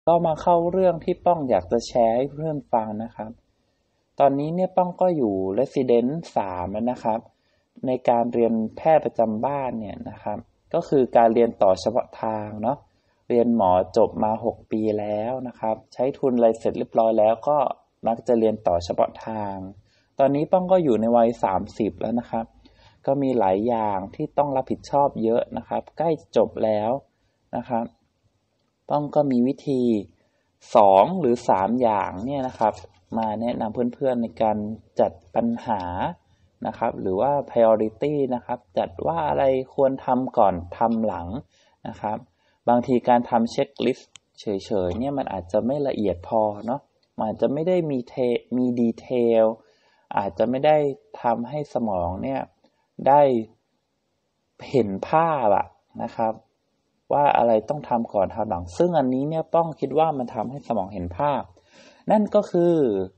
ก็มาเข้าเรื่องที่ป้องอยากจะแชร์ให้เพื่อนฟังนะครับตอนนี้เนี่ยป้องก็อยู่ Resident 3แล้วนะครับในการเรียนแพทย์ประจำบ้านเนี่ยนะครับก็คือการเรียนต่อเฉพาะทางเนาะเรียนหมอจบมา6ปีแล้วนะครับใช้ทุนอะไรเสร็จเรียบร้อยแล้วก็มักจะเรียนต่อเฉพาะทางตอนนี้ป้องก็อยู่ในวัย30แล้วนะครับก็มีหลายอย่างที่ต้องรับผิดชอบเยอะนะครับใกล้จบแล้วนะครับป้องก็มีวิธี2หรือ3อย่างเนี่ยนะครับมาแนะนำเพื่อนๆในการจัดปัญหานะครับหรือว่า priority นะครับจัดว่าอะไรควรทำก่อนทำหลังนะครับบางทีการทำเช็คลิสต์เฉยๆเนี่ยมันอาจจะไม่ละเอียดพอเนาะมันอาจจะไม่ได้มีดีเทลอาจจะไม่ได้ทำให้สมองเนี่ยได้เห็นภาพอะนะครับว่าอะไรต้องทำก่อนทำหลังซึ่งอันนี้เนี่ยป้องคิดว่ามันทำให้สมองเห็นภาพนั่นก็คือ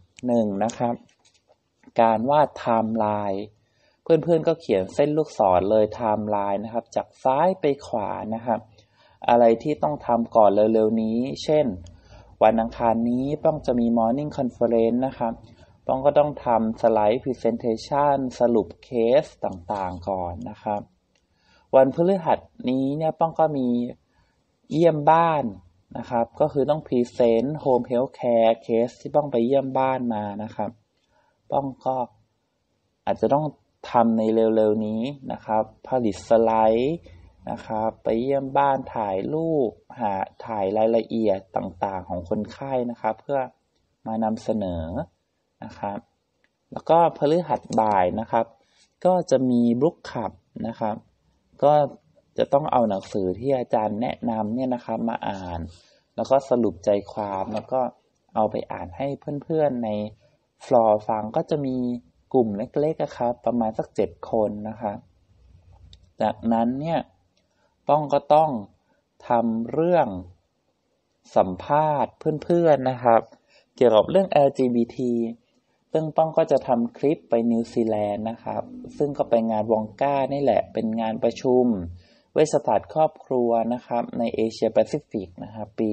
1นะครับการวาดไทม์ไลน์เพื่อนๆก็เขียนเส้นลูกศรเลยไทม์ไลน์นะครับจากซ้ายไปขวานะครับอะไรที่ต้องทำก่อนเร็วๆนี้เช่นวันอังคารนี้ป้องจะมี Morning Conference นะครับป้องก็ต้องทำสไลด์ Presentation สรุปเคสต่างๆก่อนนะครับวันพฤหัสนี้เนี่ยป้องก็มีเยี่ยมบ้านนะครับก็คือต้องพรีเซนต์โฮมเฮลท์แคร์เคสที่ป้องไปเยี่ยมบ้านมานะครับป้องก็อาจจะต้องทำในเร็วๆนี้นะครับผลิตสไลด์นะครับไปเยี่ยมบ้านถ่ายรูปถ่ายรายละเอียดต่างๆของคนไข้นะครับเพื่อมานำเสนอนะครับแล้วก็พฤหัสบ่ายนะครับก็จะมีบุ๊กคลับนะครับก็จะต้องเอาหนังสือที่อาจารย์แนะนำเนี่ยนะครับมาอ่านแล้วก็สรุปใจความแล้วก็เอาไปอ่านให้เพื่อนๆในฟลอร์ฟังก็จะมีกลุ่มเล็กๆครับประมาณสัก7คนนะครับจากนั้นเนี่ยป้องก็ต้องทำเรื่องสัมภาษณ์เพื่อนๆนะครับเกี่ยวกับเรื่อง LGBT ซึ่งป้องก็จะทำคลิปไปนิวซีแลนด์นะครับซึ่งก็ไปงานวองก้านี่แหละเป็นงานประชุมเวชศาสตร์ครอบครัวนะครับในเอเชียแปซิฟิกนะครับปี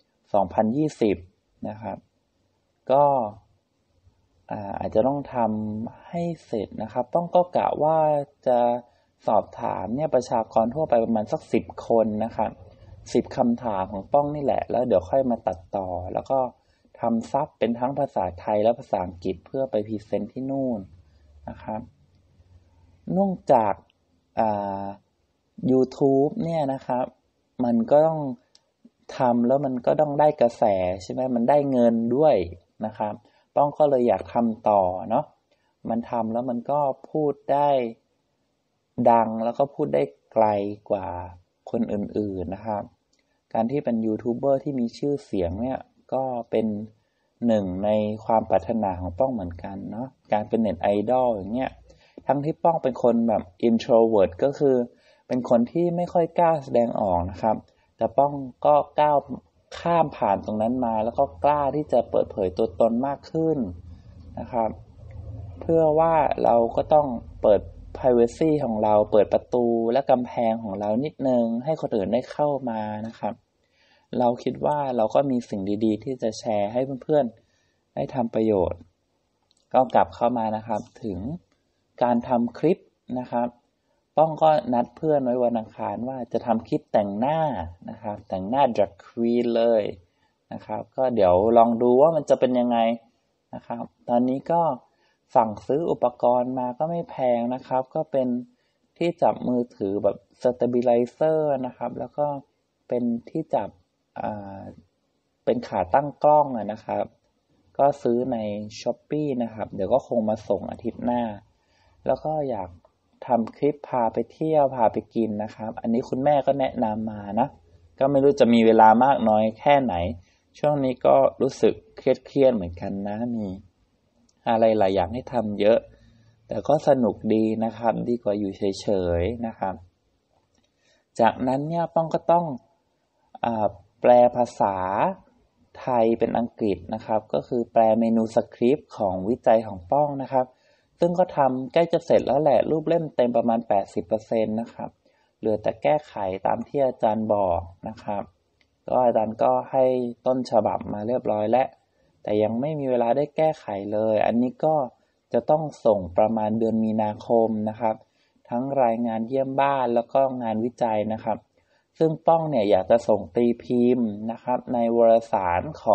2020นะครับก็อาจจะต้องทำให้เสร็จนะครับป้องก็กะว่าจะสอบถามเนี่ยประชากรทั่วไปประมาณสัก10คนนะครับ10คำถามของป้องนี่แหละแล้วเดี๋ยวค่อยมาตัดต่อแล้วก็ทำซับเป็นทั้งภาษาไทยและภาษาอังกฤษเพื่อไปพรีเซนต์ที่นู่นนะครับเนื่องจากYouTube เนี่ยนะครับมันก็ต้องทำแล้วมันก็ต้องได้กระแสใช่ไหมมันได้เงินด้วยนะครับป้องก็เลยอยากทำต่อเนาะมันทำแล้วมันก็พูดได้ดังแล้วก็พูดได้ไกลกว่าคนอื่นๆนะครับการที่เป็นยูทูบเบอร์ที่มีชื่อเสียงเนี่ยก็เป็นหนึ่งในความปรารถนาของป้องเหมือนกันเนาะการเป็นเน็ตไอดอลอย่างเงี้ยทั้งที่ป้องเป็นคนแบบ introvert ก็คือเป็นคนที่ไม่ค่อยกล้าแสดงออกนะครับแต่ป้องก็ก้าวข้ามผ่านตรงนั้นมาแล้วก็กล้าที่จะเปิดเผยตัวตนมากขึ้นนะครับเพื่อว่าเราก็ต้องเปิด privacy ของเราเปิดประตูและกำแพงของเรานิดนึงให้คนอื่นได้เข้ามานะครับเราคิดว่าเราก็มีสิ่งดีๆที่จะแชร์ให้เพื่อนๆได้ทำประโยชน์ก็กลับเข้ามานะครับถึงการทำคลิปนะครับป้องก็นัดเพื่อนไว้วันอังคารว่าจะทำคลิปแต่งหน้านะครับแต่งหน้า drag queen เลยนะครับก็เดี๋ยวลองดูว่ามันจะเป็นยังไงนะครับตอนนี้ก็สั่งซื้ออุปกรณ์มาก็ไม่แพงนะครับก็เป็นที่จับมือถือแบบ stabilizer นะครับแล้วก็เป็นที่จับเป็นขาตั้งกล้องนะครับก็ซื้อใน Shopee นะครับเดี๋ยวก็คงมาส่งอาทิตย์หน้าแล้วก็อยากทำคลิปพาไปเที่ยวพาไปกินนะครับอันนี้คุณแม่ก็แนะนำมานะก็ไม่รู้จะมีเวลามากน้อยแค่ไหนช่วงนี้ก็รู้สึกเครียดเหมือนกันนะมีอะไรหลายอย่างให้ทำเยอะแต่ก็สนุกดีนะครับดีกว่าอยู่เฉยๆนะครับจากนั้นเนี่ยป้องก็ต้องแปลภาษาไทยเป็นอังกฤษนะครับก็คือแปลเมนูสคริปต์ของวิจัยของป้องนะครับซึ่งก็ทำใกล้จะเสร็จแล้วแหละรูปเล่มเต็มประมาณ 80% นะครับเหลือแต่แก้ไขตามที่อาจารย์บอกนะครับก็อาจารย์ก็ให้ต้นฉบับมาเรียบร้อยแล้วแต่ยังไม่มีเวลาได้แก้ไขเลยอันนี้ก็จะต้องส่งประมาณเดือนมีนาคมนะครับทั้งรายงานเยี่ยมบ้านแล้วก็งานวิจัยนะครับซึ่งป้องเนี่ยอยากจะส่งตีพิมพ์นะครับในวารสารของ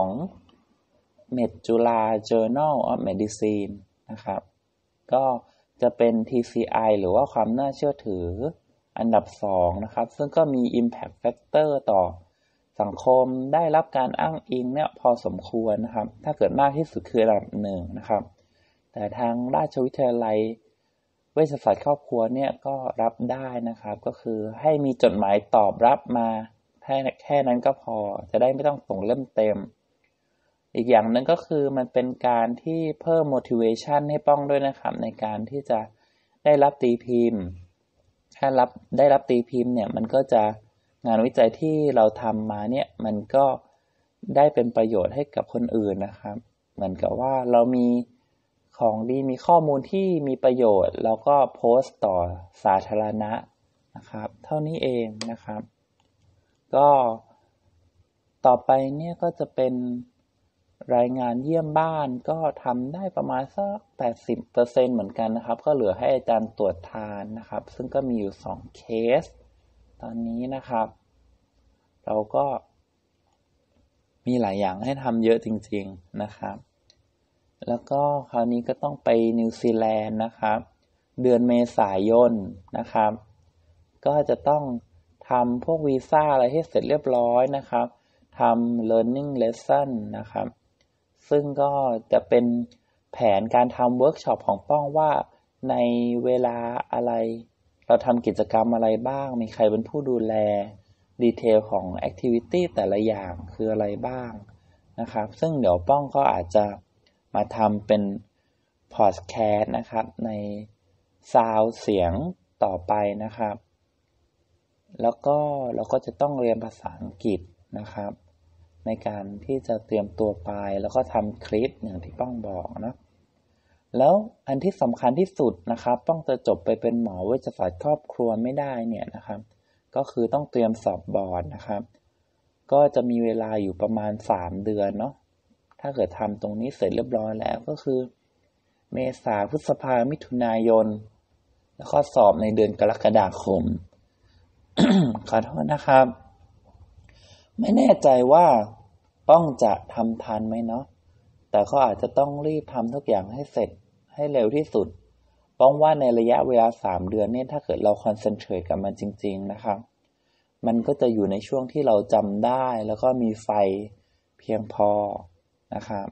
Med-Jula Journal of Medicine นะครับก็จะเป็น TCI หรือว่าความน่าเชื่อถืออันดับ2นะครับซึ่งก็มี Impact Factor ต่อสังคมได้รับการอ้างอิงเนี่ยพอสมควรนะครับถ้าเกิดมากที่สุดคืออันดับ1นะครับแต่ทางราชวิทยาลัยเวชศาสตร์ครอบครัวเนี่ยก็รับได้นะครับก็คือให้มีจดหมายตอบรับมาแค่นั้นก็พอจะได้ไม่ต้องส่งเล่มเต็มอีกอย่างนึงก็คือมันเป็นการที่เพิ่ม motivation ให้ป้องด้วยนะครับในการที่จะได้รับตีพิมพ์ถ้าได้รับตีพิมพ์เนี่ยมันก็จะงานวิจัยที่เราทำมาเนี่ยมันก็ได้เป็นประโยชน์ให้กับคนอื่นนะครับเหมือนกับว่าเรามีของดีมีข้อมูลที่มีประโยชน์แล้วก็โพสต์ต่อสาธารณะนะครับเท่านี้เองนะครับก็ต่อไปเนี่ยก็จะเป็นรายงานเยี่ยมบ้านก็ทำได้ประมาณสัก 80% เหมือนกันนะครับก็เหลือให้อาจารย์ตรวจทานนะครับซึ่งก็มีอยู่2เคสตอนนี้นะครับเราก็มีหลายอย่างให้ทำเยอะจริงๆนะครับแล้วก็คราวนี้ก็ต้องไปนิวซีแลนด์นะครับเดือนเมษายนนะครับก็จะต้องทำพวกวีซ่าอะไรให้เสร็จเรียบร้อยนะครับทำ learning lesson นะครับซึ่งก็จะเป็นแผนการทำเวิร์กช็อปของป้องว่าในเวลาอะไรเราทำกิจกรรมอะไรบ้างมีใครเป็นผู้ดูแลดีเทลของ activity แต่ละอย่างคืออะไรบ้างนะครับซึ่งเดี๋ยวป้องก็อาจจะมาทำเป็นพอดแคสต์นะครับในซาวด์เสียงต่อไปนะครับแล้วก็เราก็จะต้องเรียนภาษาอังกฤษนะครับในการที่จะเตรียมตัวไปแล้วก็ทำคลิปอย่างที่ป้องบอกนะแล้วอันที่สำคัญที่สุดนะครับป้องจะจบไปเป็นหมอเวชศาสตร์ครอบครัวไม่ได้เนี่ยนะครับก็คือต้องเตรียมสอบบอร์ดนะครับก็จะมีเวลาอยู่ประมาณ3เดือนเนาะถ้าเกิดทำตรงนี้เสร็จเรียบร้อยแล้วก็คือเมษาพฤษภามิถุนายนแล้วก็สอบในเดือนกรกฎาคม ขอโทษนะครับไม่แน่ใจว่าป้องจะทำทันไหมเนาะแต่ก็อาจจะต้องรีบทำทุกอย่างให้เสร็จให้เร็วที่สุดป้องว่าในระยะเวลา3เดือนเนี่ยถ้าเกิดเราคอนเซนเทรตกับมันจริงๆนะครับมันก็จะอยู่ในช่วงที่เราจำได้แล้วก็มีไฟเพียงพอนะครับ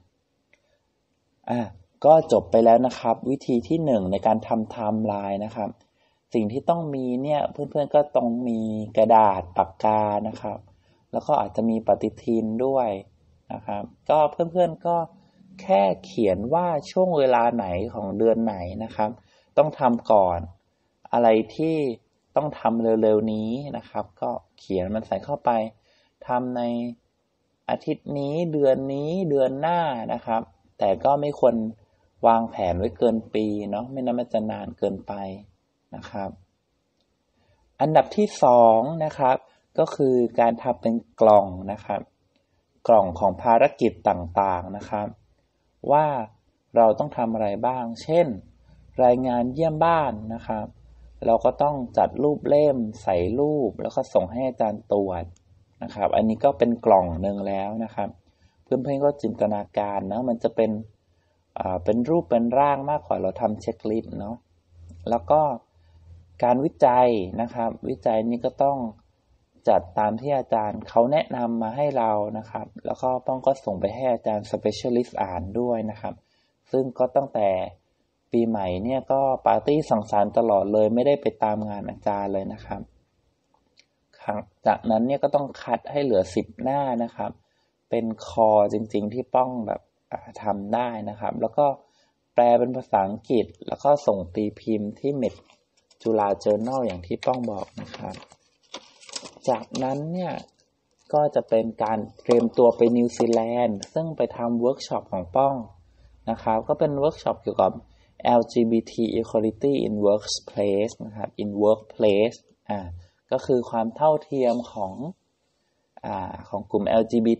ก็จบไปแล้วนะครับวิธีที่1ในการทำไทม์ไลน์นะครับสิ่งที่ต้องมีเนี่ยเพื่อนๆก็ต้องมีกระดาษปากกานะครับแล้วก็อาจจะมีปฏิทินด้วยนะครับก็เพื่อนๆก็แค่เขียนว่าช่วงเวลาไหนของเดือนไหนนะครับต้องทำก่อนอะไรที่ต้องทำเร็วๆนี้นะครับก็เขียนมันใส่เข้าไปทำในอาทิตย์นี้เดือนนี้เดือนหน้านะครับแต่ก็ไม่ควรวางแผนไว้เกินปีเนาะไม่นั้นมันจะนานเกินไปนะครับอันดับที่2นะครับก็คือการทำเป็นกล่องนะครับกล่องของภารกิจต่างๆนะครับว่าเราต้องทำอะไรบ้างเช่นรายงานเยี่ยมบ้านนะครับเราก็ต้องจัดรูปเล่มใส่รูปแล้วก็ส่งให้อาจารย์ตรวจนะครับอันนี้ก็เป็นกล่องหนึ่งแล้วนะครับเพื่อนๆก็จินตนาการนะมันจะเป็นรูปเป็นร่างมากกว่าเราทำเช็คลิสต์เนาะแล้วก็การวิจัยนะครับวิจัยนี้ก็ต้องจัดตามที่อาจารย์เขาแนะนำมาให้เรานะครับแล้วก็ป้องก็ส่งไปให้อาจารย์ specialist อ่านด้วยนะครับซึ่งก็ตั้งแต่ปีใหม่เนี่ยก็ปาร์ตี้สังสรรค์ตลอดเลยไม่ได้ไปตามงานอาจารย์เลยนะครับจากนั้นเนี่ยก็ต้องคัดให้เหลือ10หน้านะครับเป็นคอจริงๆที่ป้องแบบทำได้นะครับแล้วก็แปลเป็นภาษาอังกฤษแล้วก็ส่งตีพิมพ์ที่ Med-Jula Journal อย่างที่ป้องบอกนะครับจากนั้นเนี่ยก็จะเป็นการเตรียมตัวไปนิวซีแลนด์ซึ่งไปทำเวิร์กช็อปของป้องนะครับก็เป็นเวิร์กช็อปเกี่ยวกับ LGBT equality in workplace นะครับ in workplace ก็คือความเท่าเทียมของของกลุ่ม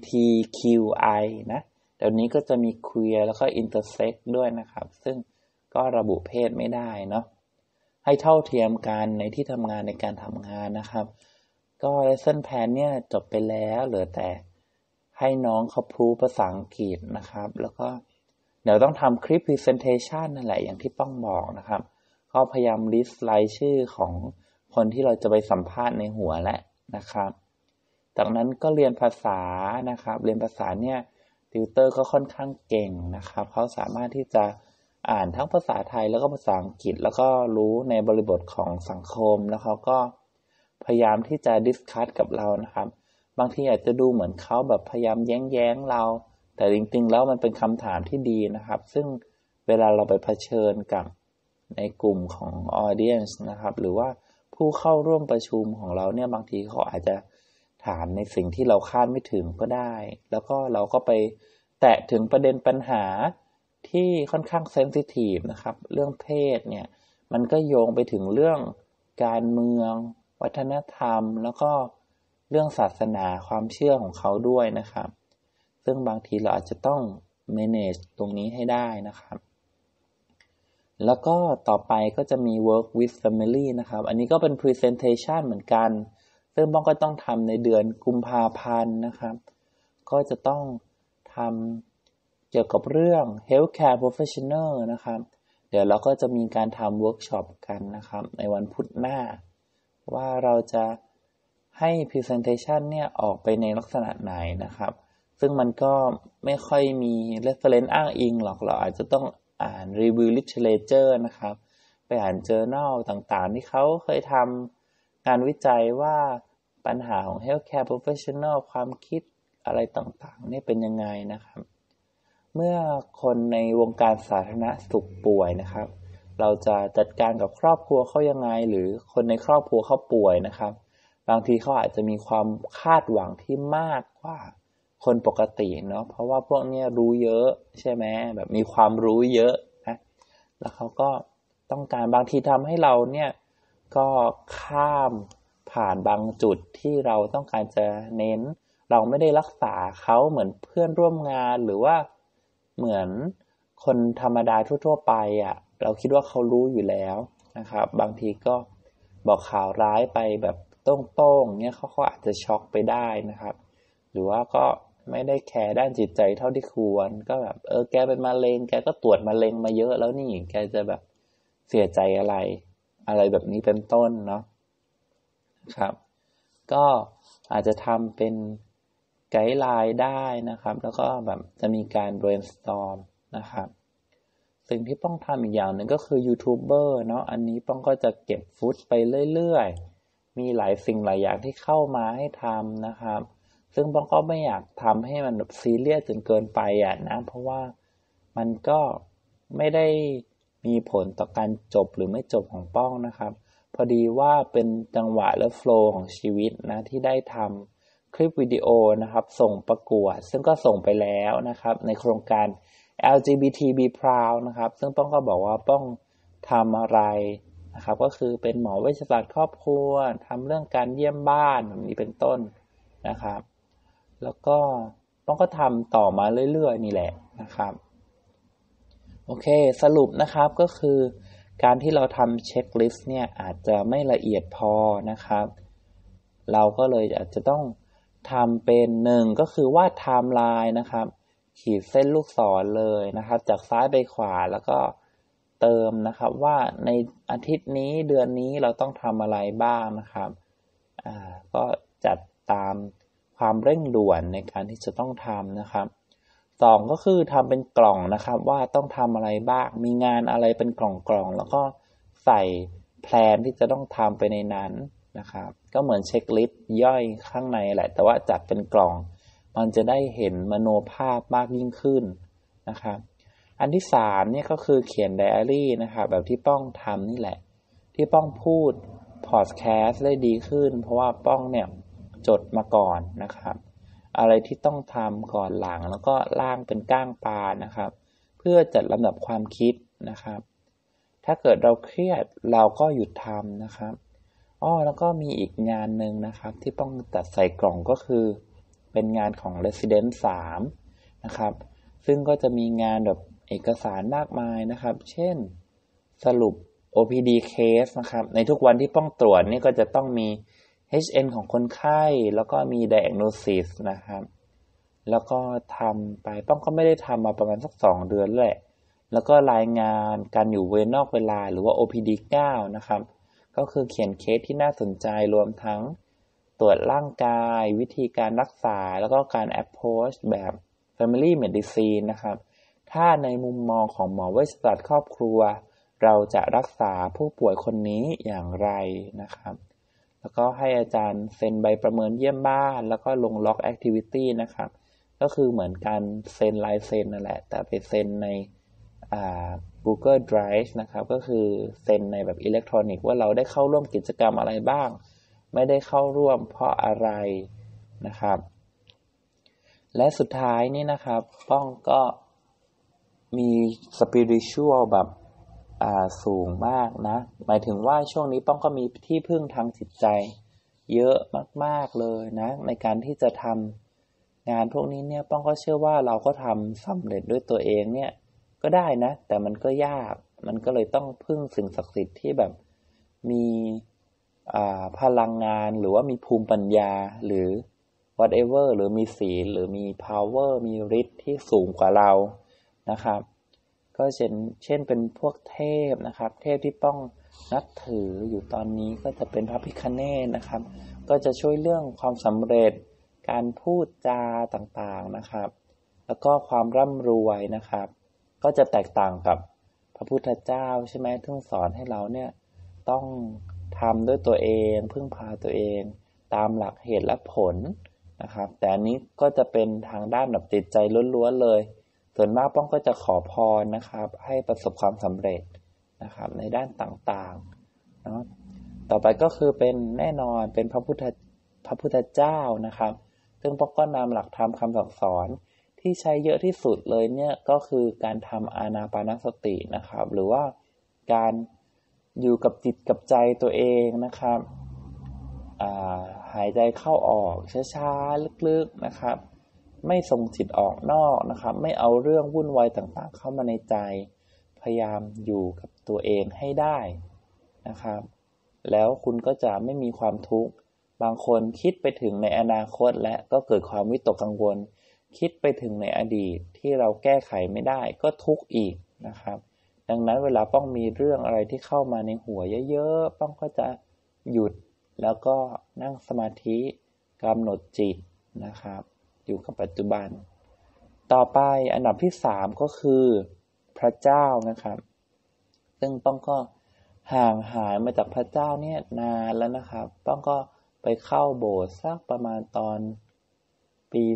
LGBTQI นะเดี๋ยวนี้ก็จะมี queer แล้วก็ intersex ด้วยนะครับซึ่งก็ระบุเพศไม่ได้เนาะให้เท่าเทียมกันในที่ทำงานในการทำงานนะครับก็ lesson plan เนี่ยจบไปแล้วเหลือแต่ให้น้องเขาพรูฟภาษาอังกฤษนะครับแล้วก็เดี๋ยวต้องทำคลิป presentation นั่นแหละอย่างที่ป้องบอกนะครับก็พยายาม list รายชื่อของคนที่เราจะไปสัมภาษณ์ในหัวแล้วนะครับจากนั้นก็เรียนภาษานะครับเรียนภาษาเนี่ยติวเตอร์ก็ค่อนข้างเก่งนะครับเขาสามารถที่จะอ่านทั้งภาษาไทยแล้วก็ภาษาอังกฤษแล้วก็รู้ในบริบทของสังคมแล้วเขาก็พยายามที่จะดิสคัสกับเรานะครับบางทีอาจจะดูเหมือนเขาแบบพยายามแย้งเราแต่จริงๆแล้วมันเป็นคำถามที่ดีนะครับซึ่งเวลาเราไปเผชิญกับในกลุ่มของ audience นะครับหรือว่าผู้เข้าร่วมประชุมของเราเนี่ยบางทีเขาอาจจะถามในสิ่งที่เราคาดไม่ถึงก็ได้แล้วก็เราก็ไปแตะถึงประเด็นปัญหาที่ค่อนข้างเซนซิทีฟนะครับเรื่องเพศเนี่ยมันก็โยงไปถึงเรื่องการเมืองวัฒนธรรมแล้วก็เรื่องศาสนาความเชื่อของเขาด้วยนะครับซึ่งบางทีเราอาจจะต้อง manage ตรงนี้ให้ได้นะครับแล้วก็ต่อไปก็จะมี work with family นะครับอันนี้ก็เป็น presentation เหมือนกันซึ่งบ้องก็ต้องทำในเดือนกุมภาพันธ์นะครับก็จะต้องทำเกี่ยวกับเรื่อง healthcare professional นะครับเดี๋ยวเราก็จะมีการทำเวิร์กช็อปกันนะครับในวันพุธหน้าว่าเราจะให้ presentation เนี่ยออกไปในลักษณะไหนนะครับซึ่งมันก็ไม่ค่อยมี reference อ้างอิงหรอกเราอาจจะต้องอ่าน review literature นะครับไปอ่าน journal ต่างๆที่เขาเคยทำงานวิจัยว่าปัญหาของ healthcare professional ความคิดอะไรต่างๆนี่เป็นยังไงนะครับเมื่อคนในวงการสาธารณสุขป่วยนะครับเราจะจัดการกับครอบครัวเขายังไงหรือคนในครอบครัวเขาป่วยนะครับบางทีเขาอาจจะมีความคาดหวังที่มากกว่าคนปกติเนาะเพราะว่าพวกนี้รู้เยอะใช่ไหมแบบมีความรู้เยอะนะแล้วเขาก็ต้องการบางทีทำให้เราเนี่ยก็ข้ามผ่านบางจุดที่เราต้องการจะเน้นเราไม่ได้รักษาเขาเหมือนเพื่อนร่วมงานหรือว่าเหมือนคนธรรมดาทั่วๆไปเราคิดว่าเขารู้อยู่แล้วนะครับบางทีก็บอกข่าวร้ายไปแบบโต้งๆเนี่ยเขาอาจจะช็อกไปได้นะครับหรือว่าก็ไม่ได้แคร์ด้านจิตใจเท่าที่ควรก็แบบแกเป็นมะเร็งแกก็ตรวจมะเร็งมาเยอะแล้วนี่แกจะแบบเสียใจอะไรแบบนี้เป็นต้นเนาะครับก็อาจจะทำเป็นไกด์ไลน์ได้นะครับแล้วก็แบบจะมีการ brainstorm นะครับสิ่งที่ป้องทำอีกอย่างหนึ่งก็คือยูทูบเบอร์เนาะอันนี้ป้องก็จะเก็บฟุตไปเรื่อยๆมีหลายสิ่งหลายอย่างที่เข้ามาให้ทำนะครับซึ่งป้องก็ไม่อยากทำให้มันแบบซีเรียสจนเกินไปนะเพราะว่ามันก็ไม่ได้มีผลต่อการจบหรือไม่จบของป้องนะครับพอดีว่าเป็นจังหวะและโฟลว์ของชีวิตนะที่ได้ทำคลิปวิดีโอนะครับส่งประกวดซึ่งก็ส่งไปแล้วนะครับในโครงการ LGBT Be Proud นะครับซึ่งป้องก็บอกว่าป้องทำอะไรนะครับก็คือเป็นหมอเวชศาสตร์ครอบครัวทำเรื่องการเยี่ยมบ้านแบบนี้เป็นต้นนะครับแล้วก็ป้องก็ทำต่อมาเรื่อยๆนี่แหละนะครับโอเคสรุปนะครับก็คือการที่เราทำเช็คลิสต์เนี่ยอาจจะไม่ละเอียดพอนะครับเราก็เลยอาจจะต้องทำเป็น1ก็คือวาดไทม์ไลน์นะครับขีดเส้นลูกศรเลยนะครับจากซ้ายไปขวาแล้วก็เติมนะครับว่าในอาทิตย์นี้เดือนนี้เราต้องทำอะไรบ้างนะครับก็จัดตามความเร่งด่วนในการที่จะต้องทำนะครับ2ก็คือทำเป็นกล่องนะครับว่าต้องทำอะไรบ้างมีงานอะไรเป็นกล่องๆแล้วก็ใส่แพลนที่จะต้องทำไปในนั้นนะครับก็เหมือนเช็คลิสต์ย่อยข้างในแหละแต่ว่าจัดเป็นกล่องมันจะได้เห็นมโนภาพมากยิ่งขึ้นนะครับอันที่3เนี่ยก็คือเขียนไดอารี่นะครับแบบที่ป้องทำนี่แหละที่ป้องพูดพอดแคสต์ได้ดีขึ้นเพราะว่าป้องเนี่ยจดมาก่อนนะครับอะไรที่ต้องทำก่อนหลังแล้วก็ล่างเป็นก้างปลานะครับเพื่อจัดลำดับความคิดนะครับถ้าเกิดเราเครียดเราก็หยุดทำนะครับแล้วก็มีอีกงานหนึ่งนะครับที่ต้องจัดใส่กล่องก็คือเป็นงานของ Resident 3นะครับซึ่งก็จะมีงานแบบเอกสารมากมายนะครับเช่นสรุป OPD case นะครับในทุกวันที่ป้องตรวจนี่ก็จะต้องมี HN ของคนไข้แล้วก็มี diagnosis นะครับแล้วก็ทำไปป้องก็ไม่ได้ทำมาประมาณสัก2 เดือนแหละแล้วก็รายงานการอยู่เวรนอกเวลาหรือว่า OPD 9นะครับก็คือเขียนเคสที่น่าสนใจรวมทั้งตรวจร่างกายวิธีการรักษาแล้วก็การ approach แบบ Family Medicine นะครับถ้าในมุมมองของหมอเวชศาสตร์ครอบครัวเราจะรักษาผู้ป่วยคนนี้อย่างไรนะครับแล้วก็ให้อาจารย์เซ็นใบประเมินเยี่ยมบ้านแล้วก็ลงล็อก Activity นะครับก็คือเหมือนการเซ็นลายเซ็นนั่นแหละแต่ไปเซ็นในGoogle Drive นะครับก็คือเซ็นในแบบอิเล็กทรอนิกส์ว่าเราได้เข้าร่วมกิจกรรมอะไรบ้างไม่ได้เข้าร่วมเพราะอะไรนะครับและสุดท้ายนี่นะครับป้องก็มีสปิริชวลแบบสูงมากนะหมายถึงว่าช่วงนี้ป้องก็มีที่พึ่งทางจิตใจเยอะมากๆเลยนะในการที่จะทำงานพวกนี้เนี่ยป้องก็เชื่อว่าเราก็ทำสำเร็จด้วยตัวเองเนี่ยก็ได้นะแต่มันก็ยากมันก็เลยต้องพึ่งสิ่งศักดิ์สิทธิ์ที่แบบมีพลังงานหรือว่ามีภูมิปัญญาหรือ whatever หรือมีศีลหรือมี power มีฤทธิ์ที่สูงกว่าเรานะครับก็เช่นเป็นพวกเทพนะครับเทพที่ป้องนับถืออยู่ตอนนี้ก็จะเป็นพระพิฆเนศนะครับก็จะช่วยเรื่องความสำเร็จการพูดจาต่างๆนะครับแล้วก็ความร่ำรวยนะครับก็จะแตกต่างกับพระพุทธเจ้าใช่ไหมที่สอนให้เราเนี่ยต้องทำด้วยตัวเองพึ่งพาตัวเองตามหลักเหตุและผลนะครับแต่อันนี้ก็จะเป็นทางด้านแบบจิตใจล้วนๆเลยส่วนมากป้องก็จะขอพรนะครับให้ประสบความสำเร็จนะครับในด้านต่างๆเนาะต่อไปก็คือเป็นแน่นอนเป็นพระพุทธเจ้านะครับซึ่งป้องก็นำหลักธรรมคำสั่งสอนที่ใช้เยอะที่สุดเลยเนี่ยก็คือการทำอานาปานสตินะครับหรือว่าการอยู่กับจิตกับใจตัวเองนะครับหายใจเข้าออกช้าๆลึกๆนะครับไม่ส่งจิตออกนอกนะครับไม่เอาเรื่องวุ่นวายต่างๆเข้ามาในใจพยายามอยู่กับตัวเองให้ได้นะครับแล้วคุณก็จะไม่มีความทุกข์บางคนคิดไปถึงในอนาคตและก็เกิดความวิตกกังวลคิดไปถึงในอดีตที่เราแก้ไขไม่ได้ก็ทุกข์อีกนะครับดังนั้นเวลาป้องมีเรื่องอะไรที่เข้ามาในหัวเยอะๆป้องก็จะหยุดแล้วก็นั่งสมาธิกำหนดจิตนะครับอยู่กับปัจจุบันต่อไปอันดับที่3ก็คือพระเจ้านะครับซึ่งป้องก็ห่างหายมาจากพระเจ้าเนี่ยนานแล้วนะครับป้องก็ไปเข้าโบสถ์สักประมาณตอนปี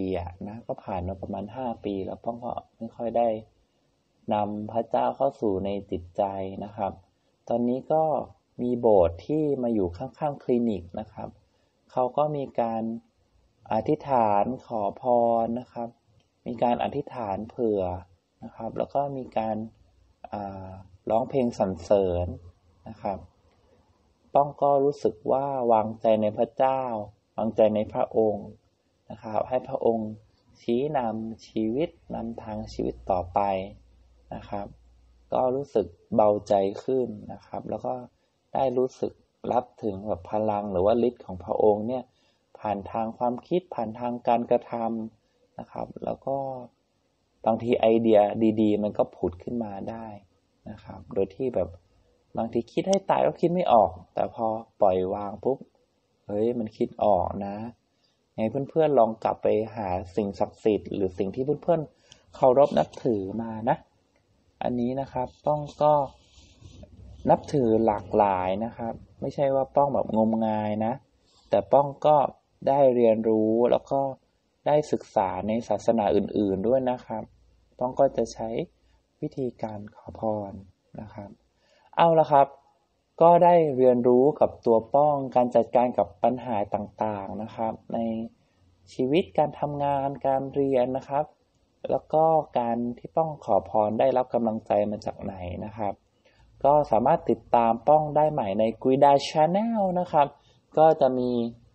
4นะก็ผ่านมาประมาณ5 ปีแล้วป้องก็ไม่ค่อยได้นำพระเจ้าเข้าสู่ในจิตใจนะครับตอนนี้ก็มีโบสถ์ที่มาอยู่ข้างๆคลินิกนะครับเขาก็มีการอธิษฐานขอพรนะครับมีการอธิษฐานเผื่อนะครับแล้วก็มีการร้องเพลงสรรเสริญนะครับป้องก็รู้สึกว่าวางใจในพระเจ้าวางใจในพระองค์นะครับให้พระองค์ชี้นำชีวิตนำทางชีวิตต่อไปนะครับก็รู้สึกเบาใจขึ้นนะครับแล้วก็ได้รู้สึกรับถึงแบบพลังหรือว่าฤทธิ์ของพระองค์เนี่ยผ่านทางความคิดผ่านทางการกระทำนะครับแล้วก็บางทีไอเดียดีๆมันก็ผุดขึ้นมาได้นะครับโดยที่แบบบางทีคิดให้ตายก็คิดไม่ออกแต่พอปล่อยวางปุ๊บเฮ้ยมันคิดออกนะไงเพื่อนๆลองกลับไปหาสิ่งศักดิ์สิทธิ์หรือสิ่งที่เพื่อนๆเคารพนับถือมานะอันนี้นะครับป้องก็นับถือหลากหลายนะครับไม่ใช่ว่าป้องแบบงมงายนะแต่ป้องก็ได้เรียนรู้แล้วก็ได้ศึกษาในศาสนาอื่นๆด้วยนะครับป้องก็จะใช้วิธีการขอพรนะครับเอาละครับก็ได้เรียนรู้กับตัวป้องการจัดการกับปัญหาต่างๆนะครับในชีวิตการทำงานการเรียนนะครับแล้วก็การที่ป้องขอพรได้รับกำลังใจมาจากไหนนะครับก็สามารถติดตามป้องได้ใหม่ใน Guida Channel นะครับก็จะมีพ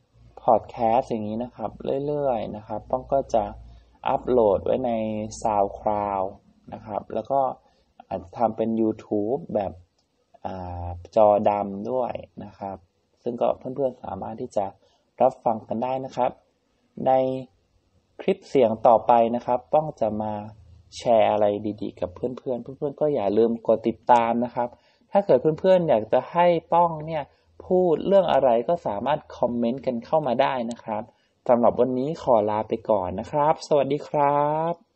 พอดแคสต์อย่างนี้นะครับเรื่อยๆนะครับป้องก็จะอัปโหลดไว้ใน SoundCloud นะครับแล้วก็อาจจะทำเป็น YouTube แบบจอดำด้วยนะครับซึ่งก็เพื่อนๆสามารถที่จะรับฟังกันได้นะครับในคลิปเสียงต่อไปนะครับป้องจะมาแชร์อะไรดีๆกับเพื่อนๆเพื่อนๆก็อย่าลืมกดติดตามนะครับถ้าเกิดเพื่อนๆอยากจะให้ป้องเนี่ยพูดเรื่องอะไรก็สามารถคอมเมนต์กันเข้ามาได้นะครับสำหรับวันนี้ขอลาไปก่อนนะครับสวัสดีครับ